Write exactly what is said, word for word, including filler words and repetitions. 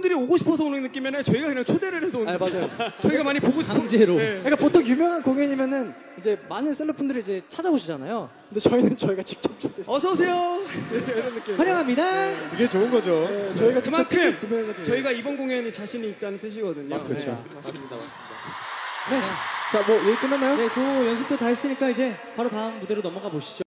팬분들이 오고 싶어서 오는 느낌이 아니라 저희가 그냥 초대를 해서 오는 아, 맞아요. 저희가 많이 보고 싶은 강제로. 네. 그러니까 보통 유명한 공연이면은 이제 많은 셀럽분들이 이제 찾아오시잖아요. 근데 저희는 저희가 직접 초대해서 어서 오세요. 이런 느낌. 환영합니다. 이게 좋은 거죠. 네, 저희가 직접 그만큼 티켓 구매해가지고. 저희가 이번 공연이 자신이 있다는 뜻이거든요. 맞습니다. 네, 맞습니다. 맞습니다. 네. 자, 뭐 얘기 끝났나요? 네, 그 연습도 다 했으니까 이제 바로 다음 무대로 넘어가 보시죠.